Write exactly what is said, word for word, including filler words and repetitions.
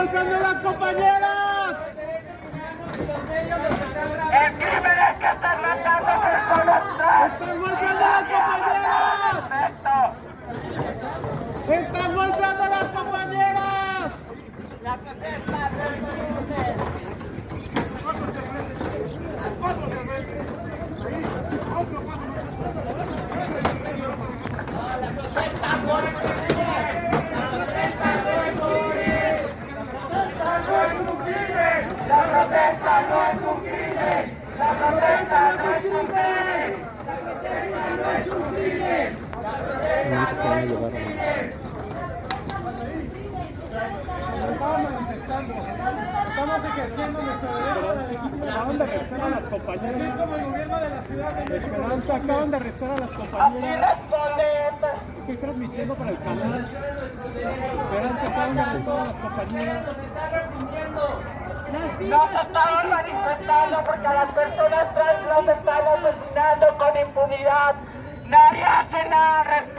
golpeando a las compañeras! El crimen es que están matando personas trans. ¡Están golpeando a las compañeras! ¡Están golpeando a las compañeras! La protesta no es suficiente. La protesta no es suficiente. La protesta no es un crimen. La protesta no es un crimen. La protesta no es un crimen. La protesta no es un crimen. Estamos manifestando, estamos ejerciendo nuestro derecho de legítima. Acaban de arrestar a las compañeras. Así como el gobierno de la ciudad de Esperanza acaban de arrestar a las Así compañeras. responden. Estoy transmitiendo para el canal. Esperanza acaban de arrestar a las compañeras. Nos estamos manifestando porque a las personas trans las están asesinando con impunidad. Nadie hace nada al respecto.